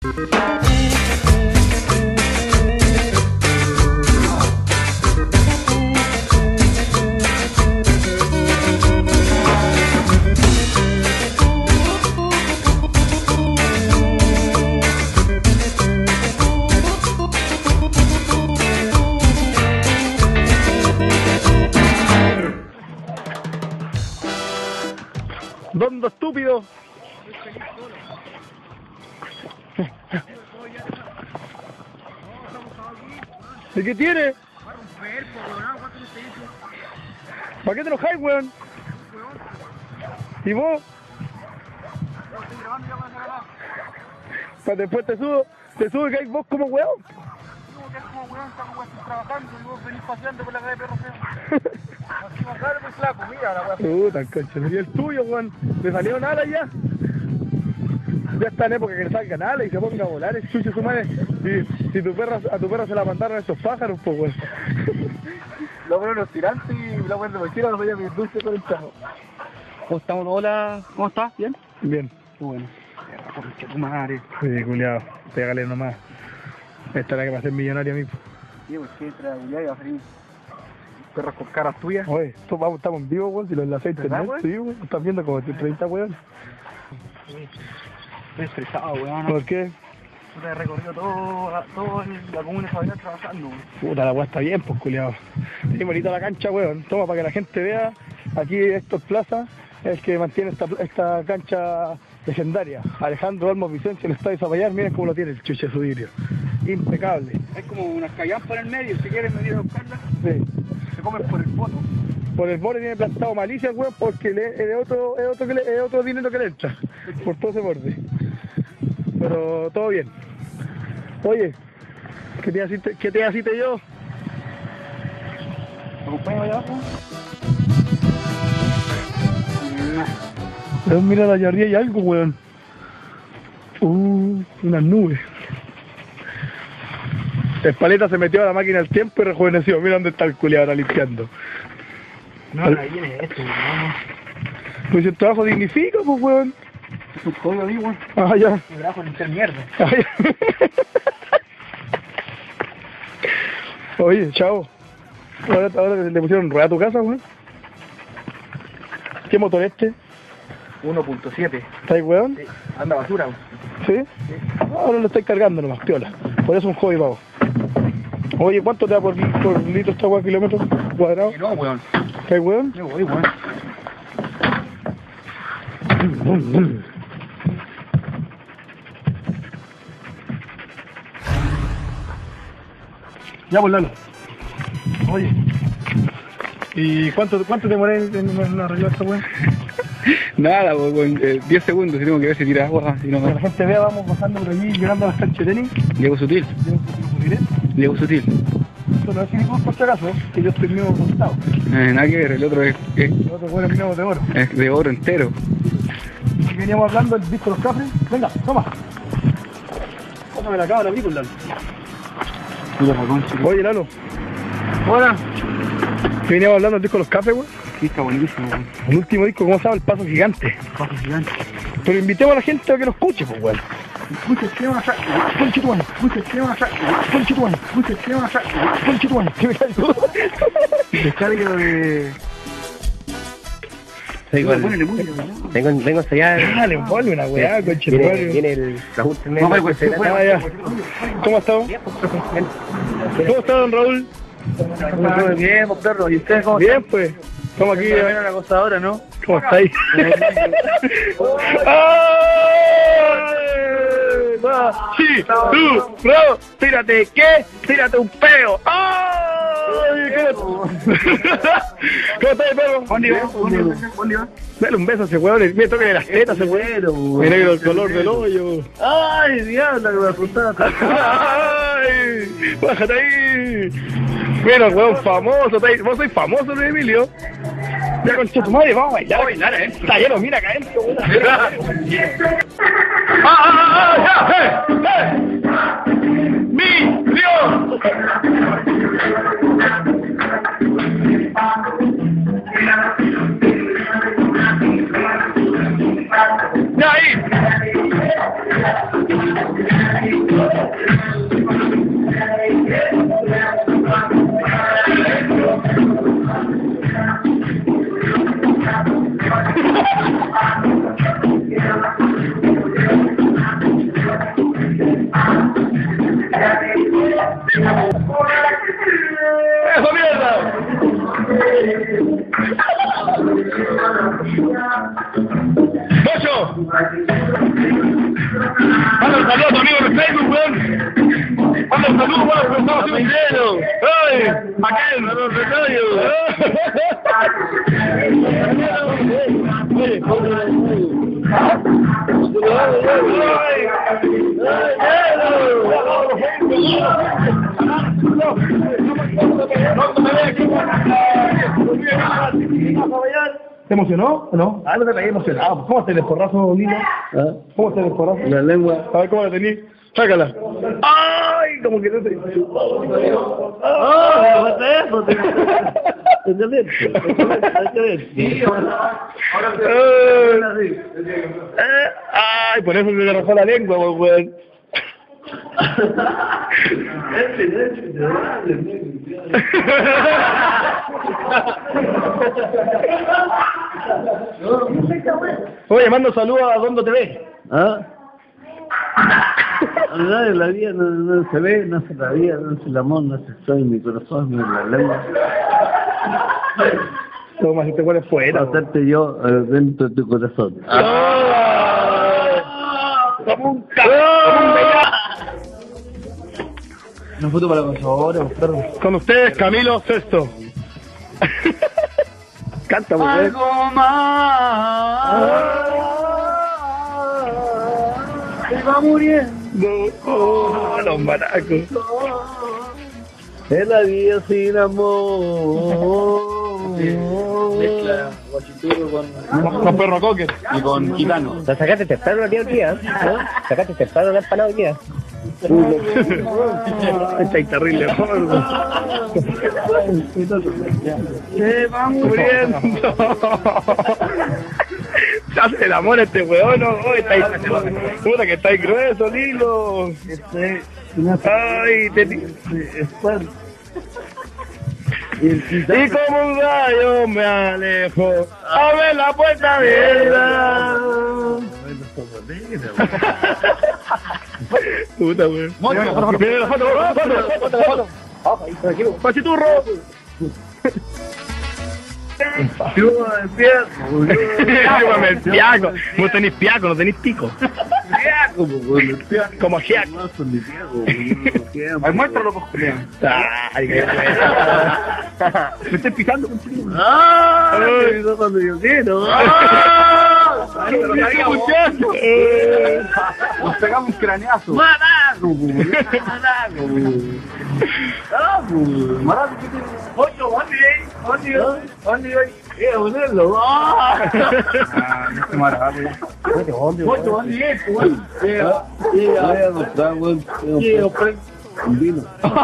¿Dónde, estúpido? ¿Y qué tiene? ¿Para qué te enojáis, weón? ¿Y vos? Para después te subo que hay vos como weón. ¿Cómo que es como weón? Estamos trabajando y vos venís paseando por la calle Perro Feo. Así más raro, muy flaco, mira la weá. Puta, concha. ¿Y el tuyo, weón? ¿Le salieron alas ya? Ya está en época que le salgan alas y se ponga a volar el chucho su madre. Si a tu perra se la mandaron estos pájaros, pues weón. Lo veo los tirantes y la weá de mochila los voy a mis dulces con el chajo. ¿Cómo estamos? Hola, ¿cómo estás? ¿Bien? Bien. Qué bueno. Concha tu madre. Sí, culiado. Pégale nomás. Esta es la que va a ser millonaria a mí. Sí, pues que entra culiado y va a salir perros con caras tuyas. Oye, estamos en vivo, weón. Si lo enlacé a internet, weón? sí, weón. Estás viendo como 30 weón. Estoy estresado, weón. ¿Por qué? Puta, he recorrido todo la comuna de Fabián trabajando, weón. Puta, la weá está bien, pues, culiado. Tiene bonita la cancha, weón. Toma, para que la gente vea. Aquí Héctor Plaza es el que mantiene esta cancha legendaria. Alejandro Olmos Vicencio en el estadio Zapallar. Miren cómo lo tiene el chuche su vidrio. Impecable. Hay como unas callampas en el medio, si quieres venir a buscarlas, Sí. se comen por el foto. Por el borde tiene plantado malicia el weón porque es otro dinero que le entra. Por todo ese borde. Pero todo bien. Oye, ¿qué te haciste yo? ¿Me acompañas allá abajo? Weón, mira allá arriba hay algo, weón. Unas nubes. Espaleta se metió a la máquina del tiempo y rejuveneció. Mira dónde está el culiado ahora limpiando. No, ahí viene esto, weón. Pues el trabajo dignifica, pues, weón. Es un código ahí, weón. Ah, ya. Me trabajo en limpiar mierda. Ah, ya. Oye, chavo. Ahora le pusieron rueda a tu casa, weón. ¿Qué motor este? 1.7. ¿Está ahí, weón? Sí, anda basura, weón. ¿Sí? Ahora lo estáis cargando nomás, piola. Por eso es un hobby, pavo. Oye, ¿cuánto te da por litro esta weá, kilómetros cuadrados? No, weón. ¿Está ahí, weón? Me voy, weón. Ya, pues, Lalo. Oye. ¿Y cuánto te demoré en arreglar esta weá? Nada, weón, 10 segundos, si tengo que ver si tira agua, si no. Para que la gente vea, vamos pasando por allí, llegando a las canchas de tenis. Diego Sutil. Diego Sutil. Esto no es silicón por si acaso, que yo estoy medio costado. Nada que ver, el otro es El otro weón es medio de oro. de oro entero. Y veníamos hablando del disco de los cafres. Venga, toma. Pásame la cámara, película, Lalo. Oye, Lalo. Hola. Que veníamos hablando del disco de los cafres, weón. Sí, está buenísimo, weón. El último disco, ¿cómo se llama? El Paso Gigante. Paso gigante. Pero invitemos a la gente a que lo escuche, pues, weón. Escucha, ¿qué van a hacer? Conchetuano, Escucha, ¿qué van a hacer? conchetuano, Escucha, ¿qué van a hacer? conchetuano. ¿Qué me caigo? Descarga de... Ponele música, ¿no? Vengo a ensayar. Dale, ponle una weá, conchetuano. Viene el Raúl Fernández. No, pues, Ah, ya. ¿Cómo estamos? ¿Cómo está, don Raúl? Todo bien, pues, perro. ¿Y ustedes cómo Bien, pues. Estamos aquí. están? La cosa ahora, ¿no? ¿Cómo estáis? Sí, tú, bro, tírate, ¿qué? Tírate un peo. ¡Ay! ¿Cómo estás, perro? ¿Dónde va? Dale un beso a ese weón, me toque las tetas a ese weón. Me negro el color del hoyo. ¡Ay, diablo, que me asustaba! ¡Ay! ¡Bájate ahí! Mira, weón famoso, vos sois famoso, ¿no, Emilio? Ya, concha tu madre, vamos a bailar, Está lleno, mira acá adentro, weón. ¡Ya! ¡Mi Dios! ¡Ya ahí! ¡Eso, mierda! ¡Ocho! ¡Manda un saludo a tu amigo en el Facebook, weón! ¡Manda un saludo, weón! ¡Estamos haciendo un video! ¡Ay! ¡Aquel! ¡No lo retallo! ¿Te emocionó o no? Ah, no te veía emocionado. ¿Cómo te el porrazo, Lilo? ¿Cómo te el porrazo? La lengua. A ver cómo la tenís. Sácala. ¡Ay! Como que no te... ¡Ay! Por eso se le arrojó la lengua, weón. Oye, mando saludos a Dondo TV. ¿Ah? No, la vida no se ve, no se la vida, no se el amor, no se soy mi corazón, ni la lengua. Toma, si te pones fuera. Hacerte yo dentro de tu corazón. ¡Como un Una foto para los ahora, perro. Con ustedes, Camilo Sesto. Canta, mujer. Algo más. Se va muriendo. Oh, los maracos. Es la vida sin amor. Mezcla guachiturro Con perro coque. y con gitano. La sacaste temprano la tía hoy día, ¿eh? Sacaste temprano la empanada hoy día. Está terrible. Se va muriendo. Se hace el amor este weón, ¿no? Oh, está ahí, puta que está ahí grueso, Lilo. Ay, y como un gallo me alejo, abre la puerta abierta. Puta, weón. Mira la foto. Pachiturro. Chúpame el piaco. Vos tenés piaco, no tenés pico. Como Jack. Ay, muéstralo, pues, Julián. Ay, qué me estoy pisando, contigo. ¡Ah! Cuando yo quiero. Nos pegamos un craneazo. ¡Maraco! Maraco, ¿qué tiene? Ocho, ¿dónde hoy? ¡Ponerlo! Ah, no se maraco. Ocho, ¿dónde? Voy a mostrar, weón. Un vino.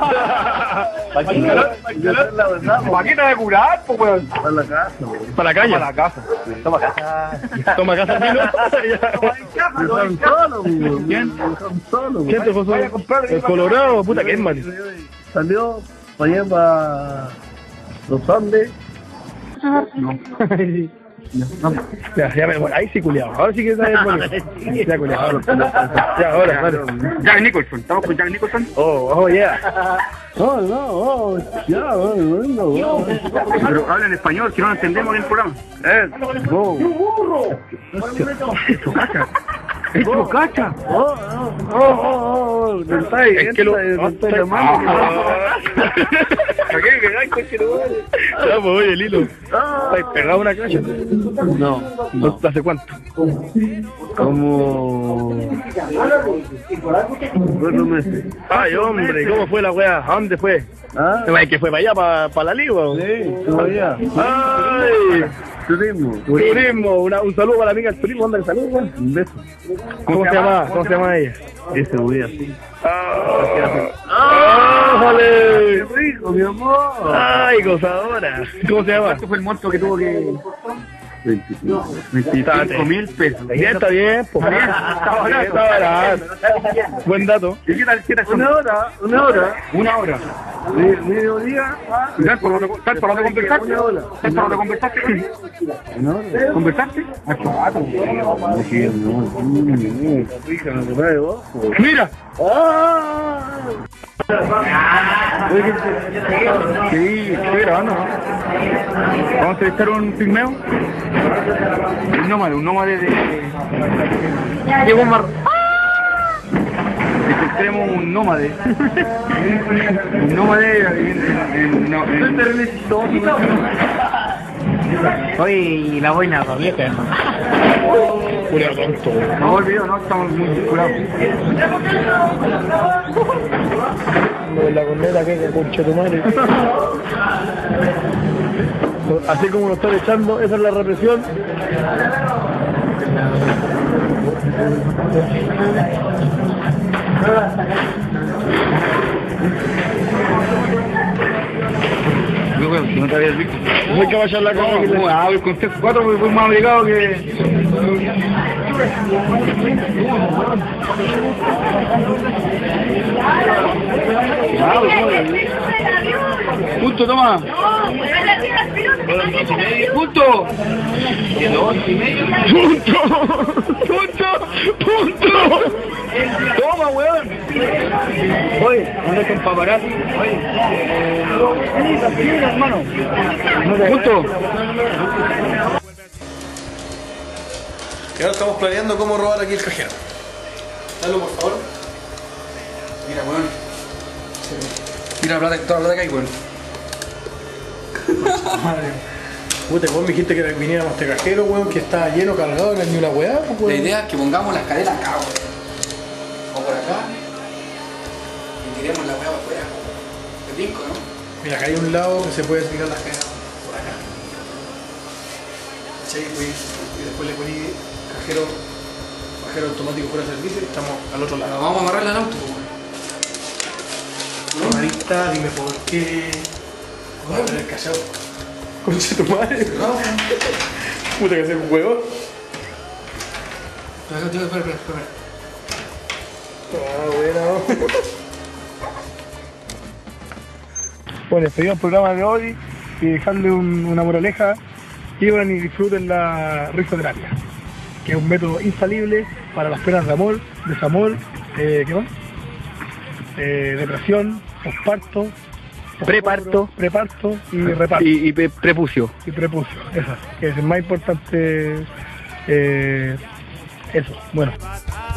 Máquina de curar, pues, weón. Para la casa, weón. Para la calle. Para la casa. Toma casa. Toma casa, Lilo. Están solos, weón. ¿Quién? Están solos, ¿Quién te fue? El Colorado, puta que es mal. Salió para allá para los Andes. No. Ya me voy. Ahí sí, culiado. Ahora sí que sabes bonito. Ya, culiado. Ya, ahora, dale. Jack Nicholson. ¿Estamos con Jack Nicholson? Oh, yeah. Ya, bueno. Pero habla en español, que no lo entendemos en el programa. Esto cacha. Esto cacha. Es que lo... estoy llamando. Ya, pues, oye, Lilo. ¿Has pegado una cacha? No. ¿Hace cuánto? Como 4 meses. Ay, hombre, ¿cómo fue la weá? ¿A dónde fue? ¿Ah? ¿Que fue para allá, para la liga? Sí, todavía. ¡Ay! Turismo. Turismo, un saludo para la amiga del turismo, mándale saludos, weón. Un beso. ¿Cómo se llama? ¿Cómo se llama ella? Ese voy así. ¡Ájale! ¡Qué rico, mi amor! ¡Ay, gozadora! ¿Cómo se llama? ¿Cuánto fue el monto que tuvo que...? 25.000 pesos. Bien, está bien, pues. Está barato. Buen dato. ¿Y qué tal? Una hora. Una hora. mediodía. ¿Estás por donde conversaste? ¿Estás por donde conversaste? ¿Conversaste? ¡Mira! Sí, estoy grabando, ¿no? Vamos a entrevistar un pigmeo. Un nómade de... Llegó un mar... Tenemos un nómade. Un nómade Oye, y la boina con vieja. Culeado tonto. no olvido, no, estamos muy circulados. Lo de la corneta que concha tu madre. Así como lo están echando, esa es la represión. Si no te habías visto. No hay que bajar la cara. El Consejo 4 fue más obligado que... Punto, toma. Punto. Punto. Toma, weón. Oye, anda con paparazzi. Oye. Hermano. Punto. Y ahora estamos planeando cómo robar aquí el cajero. Dale, por favor. Mira, weón. Mira toda la plata que hay, weón. Madre. Puta, vos me dijiste que viniéramos a este cajero, weón, que estaba lleno, cargado, no hay ni una weá, weón. La idea es que pongamos las cadenas acá, weón. O por acá. Y tiremos la weá para afuera. De tinco, ¿no? Mira, acá hay un lado que se puede tirar las cadenas por acá. ¿Cachai? Y después le poní cajero automático fuera de servicio y estamos al otro lado. Vamos a amarrarla al auto, weón. Marita, dime por qué. Voy a tener callado. Concha tu madre. Puta que hacer un huevo. Espera. Bueno. Bueno, despedimos el programa de hoy y dejarle una moraleja. Iban y disfruten la risoterapia, que es un método infalible para las penas de amor, desamor, ¿qué más? Depresión, posparto, Preparto y reparto. y prepucio. Y prepucio, eso, que es el más importante, eso, bueno.